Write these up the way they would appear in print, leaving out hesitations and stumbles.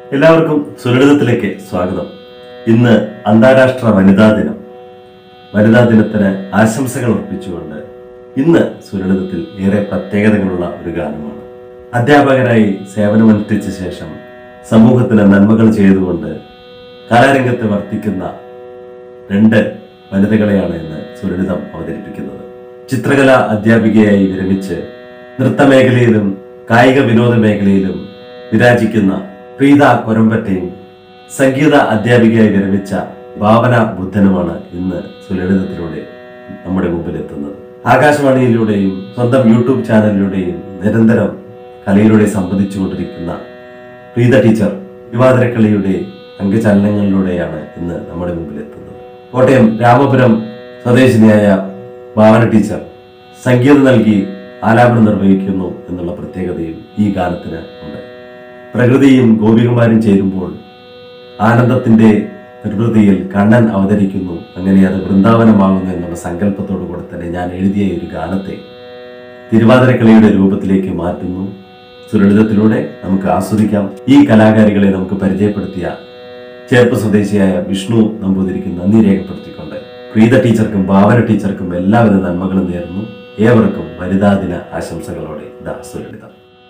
എല്ലാവർക്കും സുരളിതത്തിലേക്ക് സ്വാഗതം. ഇന്ന് അന്താരാഷ്ട്ര വനിതാ ദിനം. വനിതാ ദിനത്തിന് ആശംസകൾ അർപ്പിച്ചുകൊണ്ട് ഇന്ന് സുരളിതത്തിൽ ഏറെ പ്രത്യേകതകളുള്ള ഒരു ഗാനമാണ്. അധ്യാപകരായി സേവനമനുഷ്ഠിച്ച ശേഷം സമൂഹത്തിന് നന്മകൾ ചെയ്തുകൊണ്ട് കലാരംഗത്ത് വർത്തിക്കുന്ന രണ്ട് വനിതകളെയാണ് ഇന്ന് സുരളിതം അവതരിപ്പിക്കുന്നത്. ചിത്രകലാ അധ്യാപികയായി വിരമിച്ച് നൃത്തമേഖലയിലും കായിക വിനോദ മേഖലയിലും വിരാജിക്കുന്ന പ്രീത കൊരമ്പറ്റയും സംഗീത അധ്യാപികയായി വിരമിച്ച ഭാവന ബുദ്ധനുമാണ് ഇന്ന് സുലളിതത്തിലൂടെ നമ്മുടെ മുമ്പിൽ എത്തുന്നത്. ആകാശവാണിയിലൂടെയും സ്വന്തം യൂട്യൂബ് ചാനലിലൂടെയും നിരന്തരം കലയിലൂടെ സംവദിച്ചുകൊണ്ടിരിക്കുന്ന പ്രീത ടീച്ചർ തിരുവാതിരക്കളിയുടെ അംഗചലനങ്ങളിലൂടെയാണ് ഇന്ന് നമ്മുടെ മുമ്പിൽ എത്തുന്നത്. കോട്ടയം രാമപുരം സ്വദേശിനിയായ ഭാവന ടീച്ചർ സംഗീതം നൽകി ആലാപനം നിർവഹിക്കുന്നു എന്നുള്ള പ്രത്യേകതയും ഈ ഗാനത്തിന് ഉണ്ട്. പ്രകൃതിയും ഗോപികുമാരും ചേരുമ്പോൾ ആനന്ദത്തിന്റെ നിർവൃതിയിൽ കണ്ണൻ അവതരിക്കുന്നു, അങ്ങനെ അത് വൃന്ദാവനമാകുന്നു എന്നുള്ള സങ്കല്പത്തോടു കൂടെ തന്നെ ഞാൻ എഴുതിയ ഒരു ഗാനത്തെ തിരുവാതിരക്കളിയുടെ രൂപത്തിലേക്ക് മാറ്റുന്നു. സുലളിതത്തിലൂടെ നമുക്ക് ആസ്വദിക്കാം. ഈ കലാകാരികളെ നമുക്ക് പരിചയപ്പെടുത്തിയ ചേർപ്പ് സ്വദേശിയായ വിഷ്ണു നമ്പൂതിരിക്ക് നന്ദി രേഖപ്പെടുത്തിക്കൊണ്ട് പ്രീത ടീച്ചർക്കും ഭാവന ടീച്ചർക്കും എല്ലാവിധ നന്മകളും നേരുന്നു. ഏവർക്കും വനിതാ ദിന ആശംസകളോടെ ഇതാ സുലളിതം.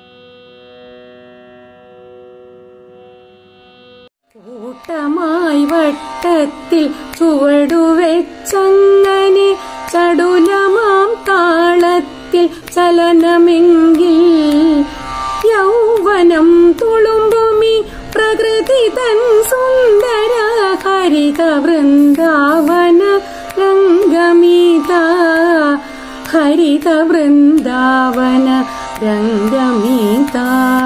കൂട്ടമായി വട്ടത്തിൽ ചുവടുവെച്ചങ്ങനെ ചടുലമാം താളത്തിൽ ചലനമെങ്കിൽ യൗവനം തുളുമ്പുമി പ്രകൃതി തൻ സുന്ദര ഹരിത വൃന്ദാവന രംഗമീത ഹരിത വൃന്ദാവന രംഗമീത.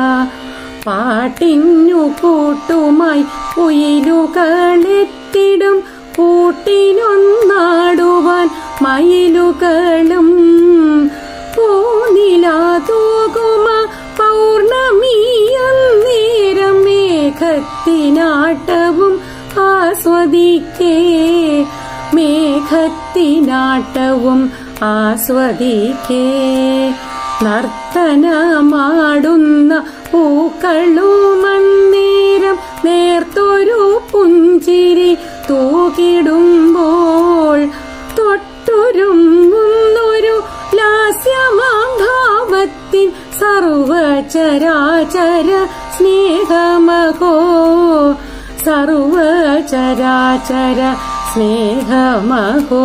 പാട്ടിനു കൂട്ടുമായി കുയിലുകളെത്തിടും കൂട്ടിനൊന്നാടുവാൻ മയിലുകളും പൂനിലാതൂകുമ പൗർണമിയന്നേരം മേഘത്തിനാട്ടവും ആസ്വദിക്കേ മേഘത്തിനാട്ടവും ആസ്വദിക്കേ. നർത്തനമാടുന്ന പൂക്കളുമന്നേരം നേർത്തൊരു പുഞ്ചിരി തൂകിടുമ്പോൾ തൊട്ടുരുങ്ങുന്നൊരു ലാസ്യമാഭാവത്തിൻ സർവചരാചര സ്നേഹമഹോ സർവചരാചര സ്നേഹമഹോ.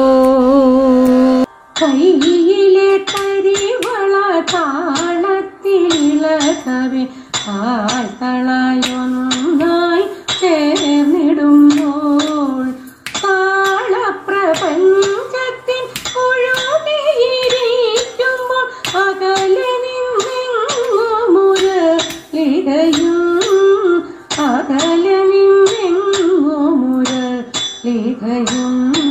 കൈയിലെ കരിവള താളത്തിലകവെ താളയൊന്നായി ചേർന്നിടുമ്പോൾ താളപ്രപഞ്ചത്തിൻ ഒഴുകിയിരിക്കുമ്പോൾ അകലെ നിന്നെങ്ങുമുരളികയും അകലെ നിന്നെങ്ങുമുരളികയും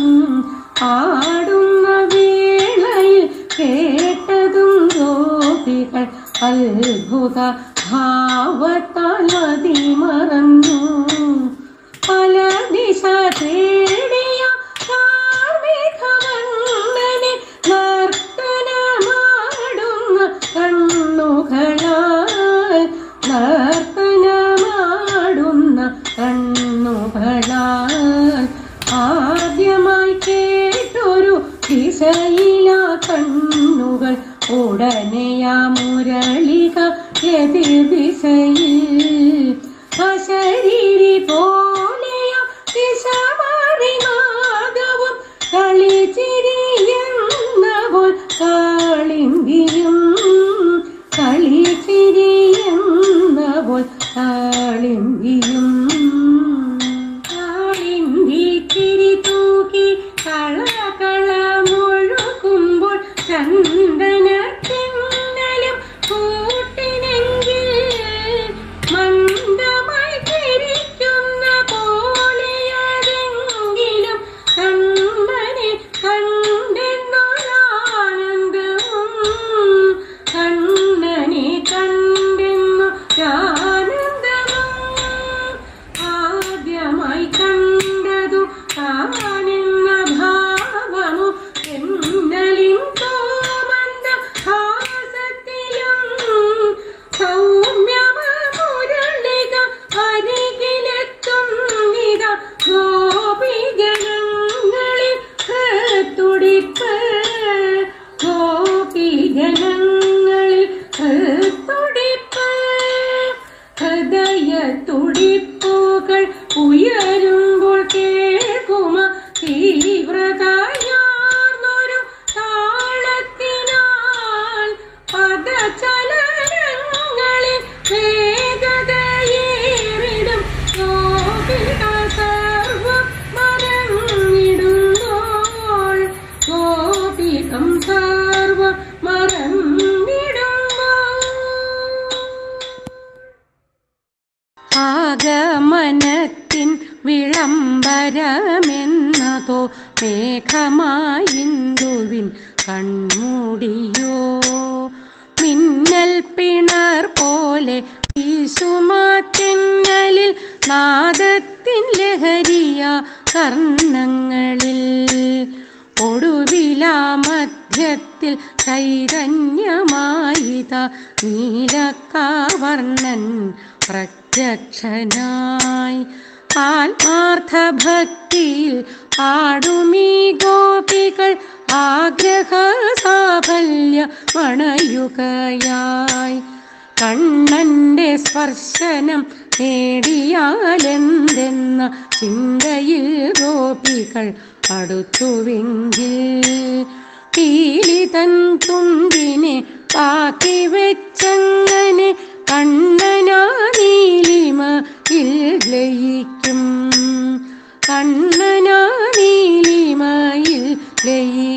ആടുന്ന വേളയിൽ കേട്ടതും ഗോപികൾ അത്ഭുത ഭാവത്താൽ മതിമറന്നു. പല ദിശ തേടിയ കാർമികവണ്ണനെ നർത്തനമാടുന്ന കണ്ണുകളാൽ നർത്തനമാടുന്ന കണ്ണുകളാൽ ആദ്യമായി കേട്ടൊരു ദിശയില കണ്ണുകൾ ഉടനെയാ മുരളിക എതിർ ദിശയിൽ അശരീരി പോലെയ ദിശ മാറി നാദവും കളിച്ചിരിയെന്നപ്പോൾ കാളിന്തിയും കളിച്ചിരിയെന്നപ്പോൾ കാളിന്തിയും കാളിന്തി തിരി തൂക്കി കളകള മുഴുകുമ്പോൾ ചന്ദനത്തിന്നലും കൂട്ടിനെങ്കിൽ മന്ദമായി തിരിക്കുന്ന തുടിപ്പൂക്കൾ ഉയരുമ്പോൾ കേൾക്കുമ തീവ്രതയാർന്നൊരു താളത്തിനാൽ പദചലനങ്ങളിൽ വേഗതയേറിടും ഗോപിക സർവം മറന്നിടുമ്പോൾ ഗോപികം സർവം മറന്നിടുമ്പോൾ ആഗമനത്തിൻ വിളംബരമെന്നതോ മേഘമായിന്ദുവിൻ കൺമൂടിയോ മിന്നൽ പിണർ പോലെ വീശുമാറ്റങ്ങളിൽ നാദത്തിൻ ലഹരിയ കർണങ്ങളിൽ ഒടുവിലാ മധ്യത്തിൽ ചൈതന്യമായിത നീലക്കാവർണ്ണൻ പ്രത്യക്ഷനായി ആത്മാർത്ഥഭക്തിയിൽ പാടുമീ ഗോപികൾ ആഗ്രഹ സാഫല്യ മണയുകയായി കണ്ണന്റെ സ്പർശനം നേടിയാലെന്തെന്ന ചിന്തയിൽ ഗോപികൾ അടുത്തുവെങ്കിൽ പീലിതൻ തുമ്പിനെ പാക്കി വെച്ചങ്ങനെ കണ്ണനാ നീലിമയിൽ ലയിക്കും കണ്ണനാ നീലിമയിൽ ലയിക്കും